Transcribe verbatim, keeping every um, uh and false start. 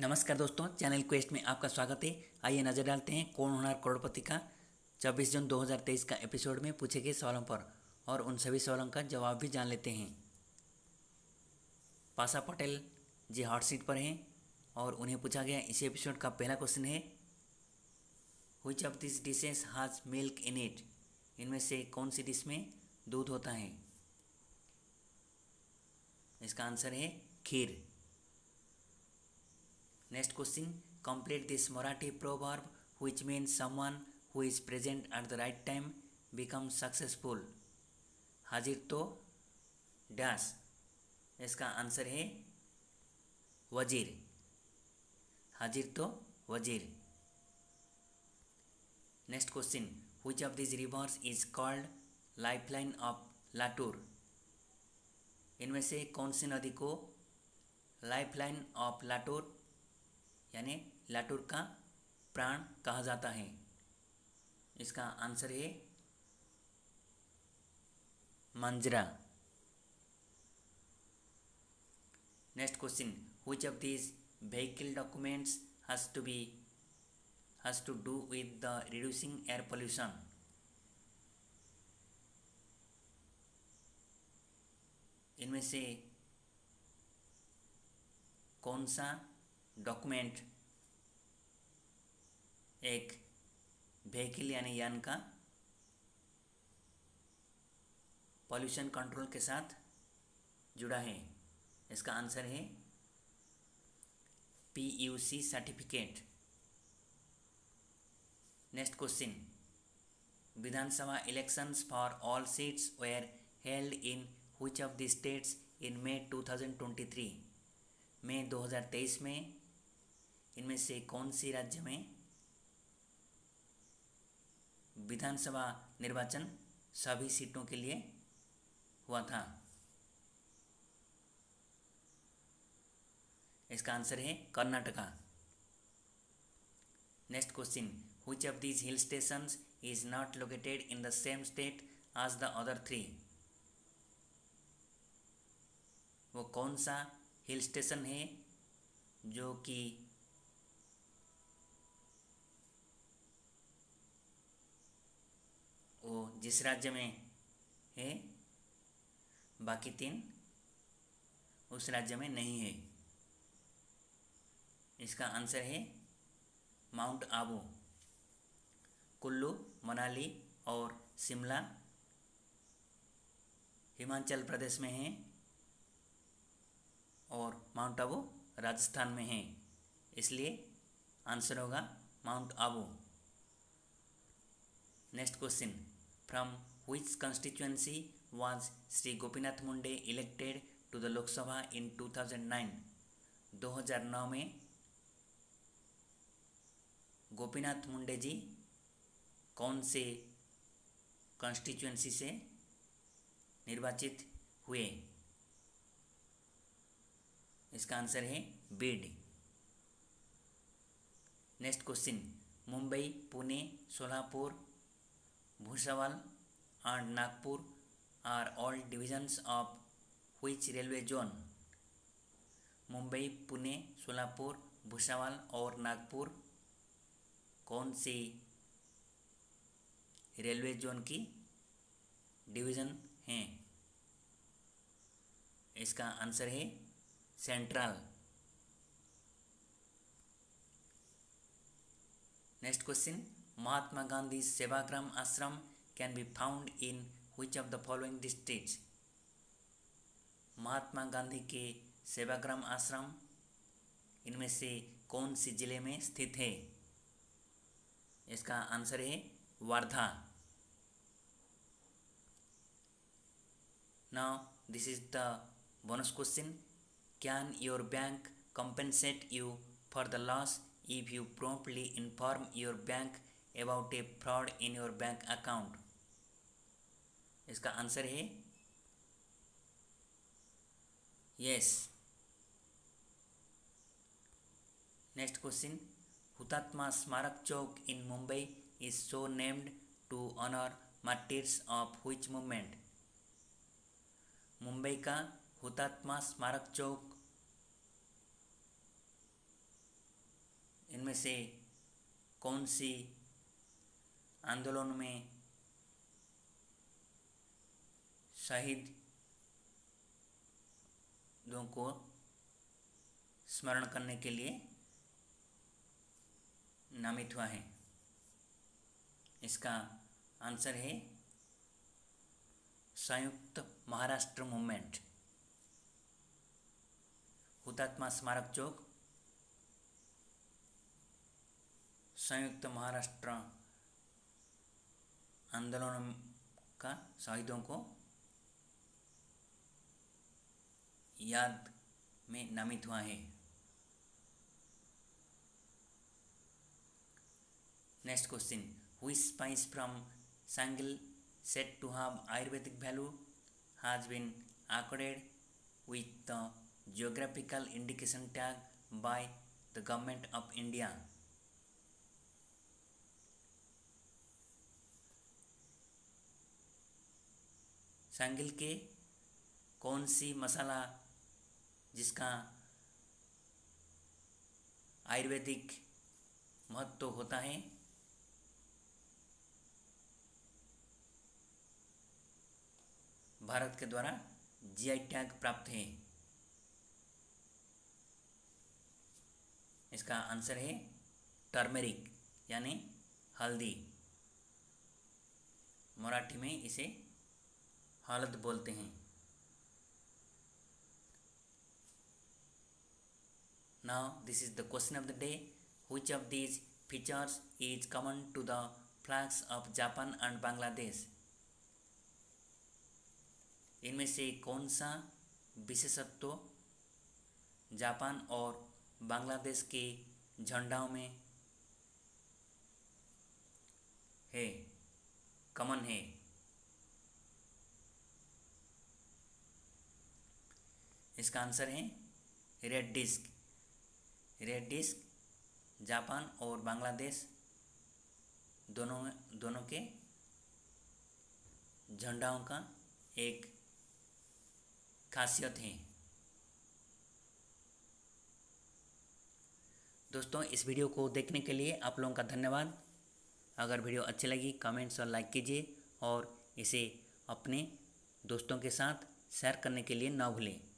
नमस्कार दोस्तों, channel quest में आपका स्वागत है। आइए नज़र डालते हैं कौन होना करोड़पति का छब्बीस जून दो हज़ार तेईस का एपिसोड में पूछे गए सवालों पर और उन सभी सवालों का जवाब भी जान लेते हैं। पाशा पटेल जी हॉट सीट पर हैं और उन्हें पूछा गया इसी एपिसोड का पहला क्वेश्चन है, which of this dishes has milk in it. इनमें से कौन सी डिश में दूध होता है? इसका आंसर है kheer. Next question, complete this Marathi proverb which means someone who is present at the right time become successful. हाजिर तो डैश। इसका आंसर है वजीर। हाजिर तो वजीर। Next question, which of this rivers is called lifeline of Latur. इनमें से कौन सी नदी को लाइफलाइन ऑफ लाटूर यानी लाटूर का प्राण कहा जाता है? इसका आंसर है Manjra. Next question, which of this vehicle documents has to be has to do with the reducing air pollution। इनमें से कौन सा डॉक्यूमेंट एक व्हीकल यानी यान का पॉल्यूशन कंट्रोल के साथ जुड़ा है? इसका आंसर है P U C certificate. Next question, Vidhan Sabha elections for all seats were held in which of the states in May two thousand twenty three. मई दो हज़ार तेईस में इनमें से कौन सी राज्य में विधानसभा निर्वाचन सभी सीटों के लिए हुआ था? इसका आंसर है Karnataka. Next question, which of these hill stations is not located in the same state as the other three. वो कौन सा हिल स्टेशन है जो कि वो जिस राज्य में है बाकी तीन उस राज्य में नहीं है? इसका आंसर है माउंट आबू। कुल्लू, मनाली और शिमला हिमाचल प्रदेश में है और माउंट आबू राजस्थान में है, इसलिए आंसर होगा Mount Abu. Next question, from which constituency was Shri Gopinath Munde elected to the Lok Sabha in two thousand nine. दो हज़ार नौ में गोपीनाथ मुंडे जी कौन से कॉन्स्टिट्यूएंसी से निर्वाचित हुए? इसका आंसर है Beed. Next question, Mumbai, Pune, Solapur, Bhusawal and Nagpur are all divisions of which railway zone. Mumbai, Pune, Solapur, Bhusawal और नागपुर कौन सी रेलवे जोन की डिवीज़न हैं? इसका आंसर है central. Next question, Mahatma Gandhi Sevagram ashram can be found in which of the following districts. Mahatma Gandhi के सेवाग्राम आश्रम इनमें से कौन सी जिले में स्थित है? इसका आंसर है Wardha. Now this is the bonus question, can your bank compensate you for the loss if you promptly inform your bank about a fraud in your bank account। इसका आंसर है yes। Next question, Hutatma Smarak Chowk in Mumbai is so named to honour martyrs of which movement. Mumbai का हुतात्मा स्मारक चौक इनमें से कौन सी आंदोलन में शहीदों को स्मरण करने के लिए नामित हुआ है? इसका आंसर है संयुक्त महाराष्ट्र मूवमेंट। हुतात्मा स्मारक चौक संयुक्त महाराष्ट्र आंदोलन का शहीदों को याद में नामित हुआ है। Next question, which spice from Sangil said to have Ayurvedic value has been accorded with the geographical indication tag by the government of India? Sangli के कौन सी मसाला जिसका आयुर्वेदिक महत्व होता है भारत के द्वारा जीआई टैग प्राप्त है? इसका आंसर है टर्मेरिक यानी हल्दी। मराठी में इसे हल्द बोलते हैं। Now this is the question of the day, which of these features is common to the flags of Japan and Bangladesh? इनमें से कौन सा विशेषत्व जापान और बांग्लादेश के झंडाओं में है, कॉमन है? इसका आंसर है red disc. Red disc Japan और बांग्लादेश दोनों दोनों के झंडाओं का एक खासियत है। दोस्तों, इस वीडियो को देखने के लिए आप लोगों का धन्यवाद। अगर वीडियो अच्छी लगी कमेंट्स और लाइक कीजिए और इसे अपने दोस्तों के साथ शेयर करने के लिए ना भूलें।